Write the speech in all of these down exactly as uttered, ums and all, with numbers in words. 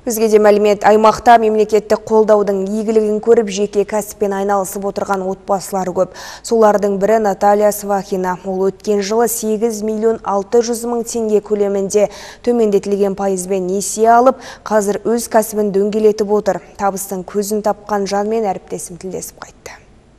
Өзге де мәлімет, аймақта мемлекеттік қолдаудың игілігін көріп жеке кәсіппен айналысып отырған отбасылар көп. Солардың бірі Наталья Свахина. Ол өткен жылы сегіз миллион алты жүз мың теңге көлемінде төмендетілген пайызбен несие алып, қазір өз кәсібін дөңгелетіп отыр. Табыстың көзін тапқан жанмен әріптесім тілдесіп қайтты.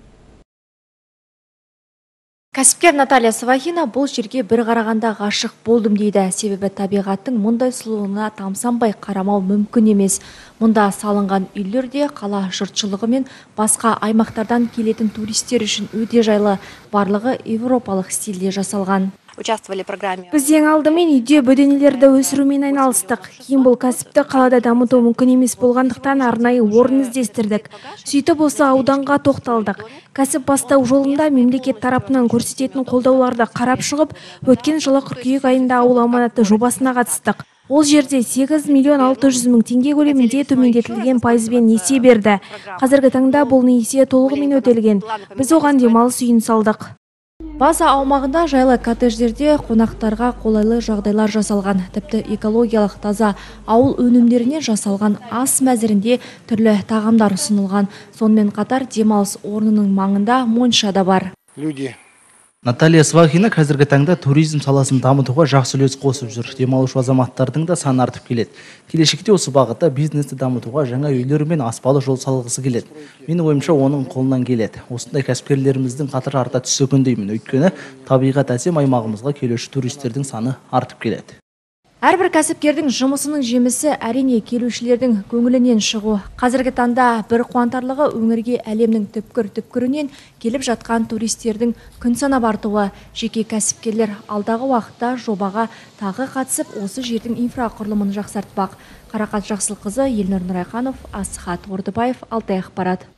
Кәсіпкер Наталья Свахина бұл жерге бір қарағанда ғашық болдым дейді. Себебі табиғаттың мұндай сұлуына тамсанбай қарамау мүмкін емес. Мұнда салынған үйлерде қала жұртшылығы мен басқа аймақтардан келетін туристер үшін өте жайлы, барлығы европалық стильде жасалған. Біз ең алдымен үйде бөденелерді өсірумен айналыстық. Кейін бұл кәсіпті қалада дамыту мүмкін емес болғандықтан арнайы орын іздестірдік. Сөйтіп осы ауданға тоқталдық. Кәсіп бастау жолында мемлекет тарапынан көрсететін қолдауларды қарап шығып, өткен жылы қыркүйек айында ауыл аманаты жобасына қатыстық. Ол жерде сегіз миллион алты жүз мың теңге көлемінде төмендетілген пайызбен несие берді. Қазіргі таңда бұл несие толығымен өтелген. Біз оған демалыс үйін салдық. База аумағында жайлы коттедждерде қонақтарға қолайлы жағдайлар жасалған. Тіпті экологиялық таза ауыл өнімдерінен жасалған ас мәзірінде түрлі тағамдар ұсынылған. Сонымен қатар демалыс орнының маңында монша да бар. Наталья Свахина қазіргі таңда туризм саласын дамытуға жақсы үлес қосып жүр. Демалушы азаматтардың да саны артып келеді. Келешекте осы бағытта бизнесті дамытуға жаңа үйлер мен аспалы жол салғысы келеді. Менің ойымша оның қолынан келеді. Осындай кәсіпкерлеріміздің қатары арта түссе екен деймін. Өйткені табиғат әсем аймағымызға келуші туристердің саны артып келеді. Әрбір кәсіпкердің жұмысының жемісі әрине келушілердің көңілінен шығу. Қазіргі таңда бір қуантарлығы өңірге әлемнің түпкір-түпкірінен келіп жатқан туристердің күн санап артуы. Жеке кәсіпкерлер алдағы уақытта жобаға тағы қатысып, осы жердің инфрақұрылымын жақсартпақ. Қарақат Жақсылқызы, Елнұр Нұрайханов, Асхат Ордыбаев, Алтай ақпарат.